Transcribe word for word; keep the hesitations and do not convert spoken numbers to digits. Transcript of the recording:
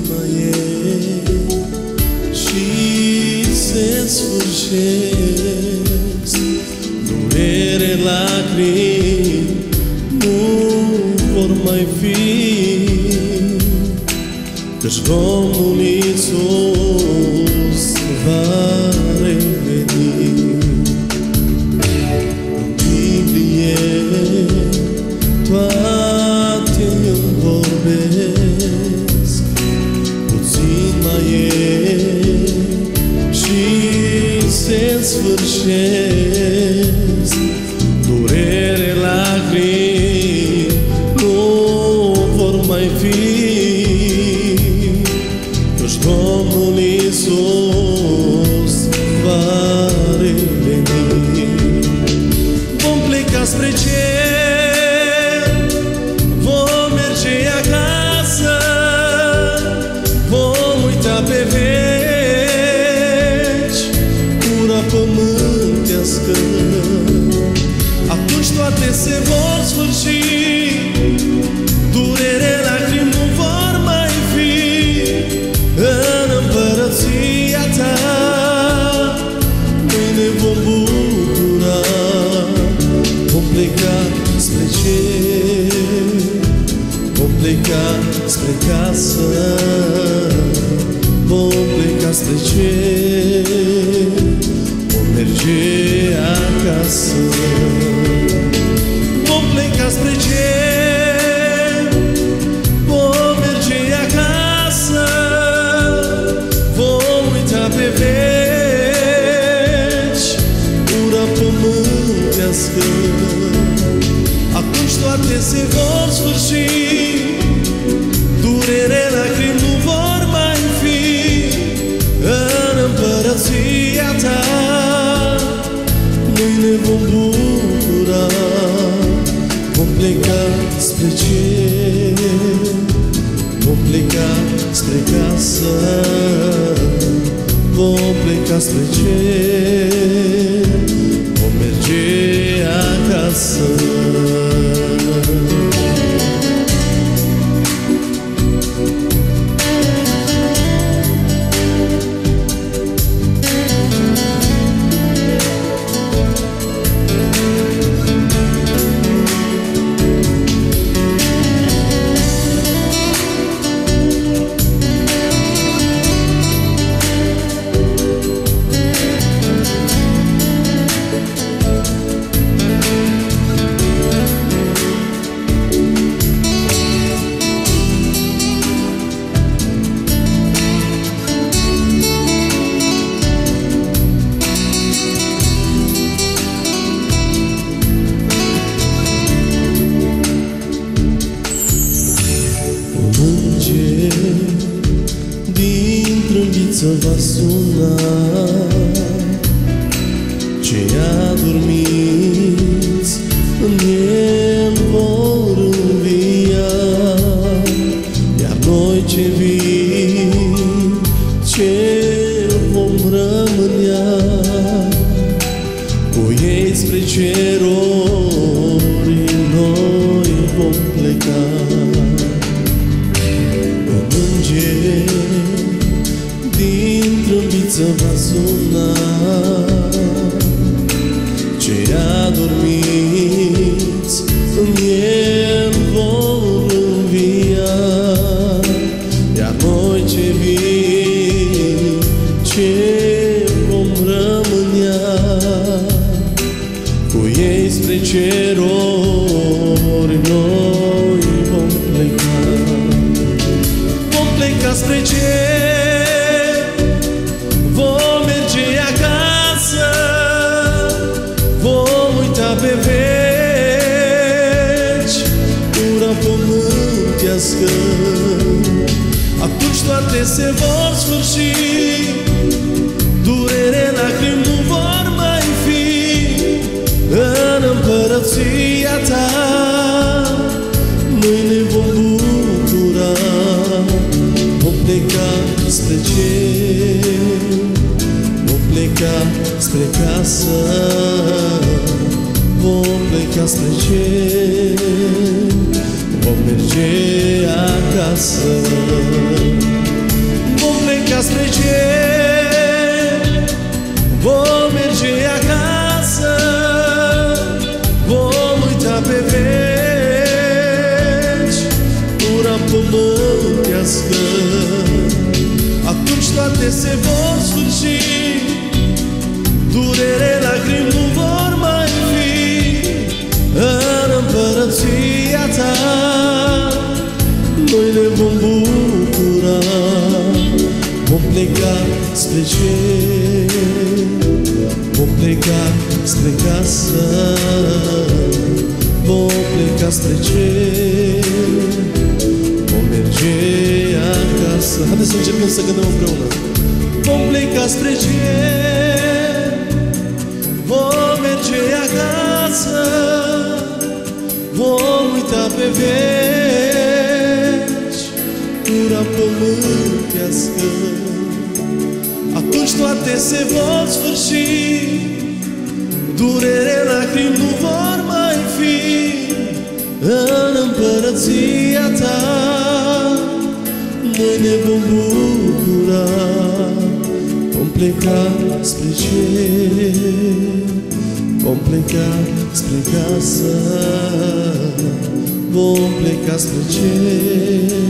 mai e și se sfârșesc. Durere, lacrimi nu vor mai fi, căci Domnul Iisus va reveni. În Biblie toate îmi vorbesc, puțin mai e și se sfârșesc. Durere, lacrimi nu vor mai fi, căci Domnul Iisus va reveni. Vom pleca spre cer, vom merge acasă, vom uita pe veci ura pământească. Atunci toate se vor sfârși, durere, lacrimi nu vor mai fi. În împărăția ta noi ne vom bucura. Vom pleca spre cer, vom pleca spre casă, vom pleca spre cer, vom merge acasă. Vom pleca spre cer, vom merge acasă, vom uita pe veci ura pământească. Atunci toate se vor sfârși, durere, lacrimi nu vor mai fi. În împărăția ta noi ne vom bucura. Vom pleca spre cer, vom pleca spre casă, vom pleca spre cer, vom merge acasă. Să va suna, cei adormiți în El vor învia, iar noi ce vii, ce vom rămânea, cu ei spre ceruri noi vom pleca. Un înger din trâmbiță va suna, cei adormiți în El vor învia, iar noi ce vii, ce vom rămânea, cu ei spre ceruri noi vom pleca. Vom pleca spre cer, vom merge acasă, vom uita pe veci ura pământească. Atunci toate se vor sfârși, durere, lacrimi nu vor mai fi. În împărăția ta noi ne vom bucura. Vom pleca spre cer, vom pleca spre casă, vom pleca spre cer, vom merge acasă. pleca spre cer, vom pleca spre casă, vom pleca spre cer, vom merge acasă. Haideți să încercăm să cântăm împreună. Vom pleca spre cer, vom merge acasă, vom uita pe veci ura pământească. Atunci toate se vor sfârși, durere, lacrimi nu vor mai fi. În împărăția ta noi ne vom bucura. Vom pleca spre cer, vom pleca spre casă, vom pleca spre cer,